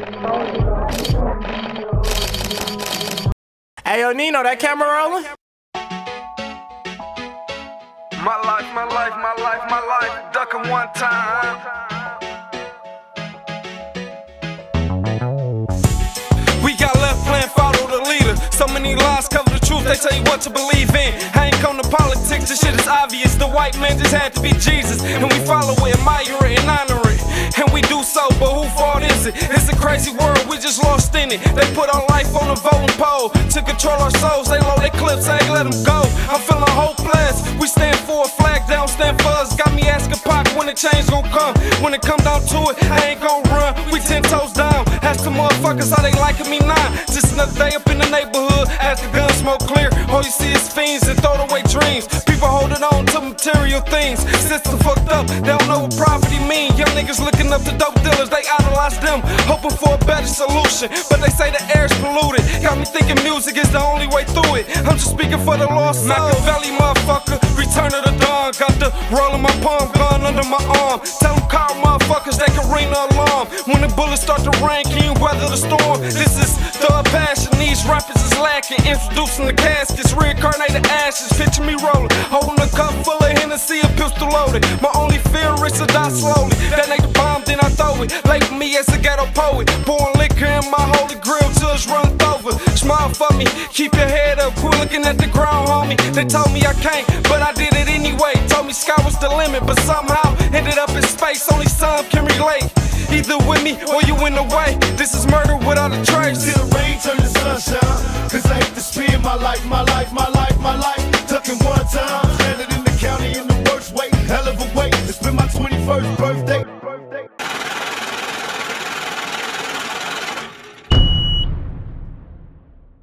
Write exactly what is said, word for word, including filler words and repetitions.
Hey, yo, Nino, that camera rolling? My life, my life, my life, my life, ducking one time. We got left playing follow the leader. So many lies cover the truth, they tell you what to believe in. I ain't come to politics, this shit is obvious. The white man just had to be Jesus, and we follow it, admire it, and honor it. And we do so, but who fault is it? It's a crazy world, we just lost in it. They put our life on the voting poll to control our souls, they load their clips, I ain't let them go. I'm feeling hopeless, we stand for a flag, they don't stand for us. Got me asking Pac when the change gon' come. When it come down to it, I ain't gon' run, we ten toes down. Ask the motherfuckers how they liking me now. Just another day up in the neighborhood, as the gun smoke clear. All you see is fiends and throw away dreams. People holding on to material things. System fucked up, they don't know what poverty mean. Young niggas looking up to dope dealers, they idolize them, hoping for a better solution. But they say the air's polluted. Got me thinking music is the only way through it. I'm just speaking for the lost soul. Machiavelli, motherfucker, return of the dawn. Got the roll of my palm, gun under my arm. Tell them call motherfuckers, they can ring the alarm. When the bullets start to rain, can you weather the storm? This is thug passion, these rappers is lacking. Introducing the caskets, reincarnated ashes. Picture me rolling, holding a cup full of Hennessy, a pistol loaded. My only fear is to die slowly. That nigga bomb, then I throw it. Label me as a ghetto poet, pouring liquor in my holy grill till it's run over. Smile for me, keep your head up, quit looking at the ground, homie. They told me I can't, but I did it anyway. Told me sky was the limit, but somehow ended up in space. Only some can relate. Either with me or you in the way. This is murder without a trace. Till the rain turn to sunshine, cause I hate to spend my life, my life, my life, my life tucking one time, stranded in the county in the worst way, hell of a way. It's been my twenty-first birthday.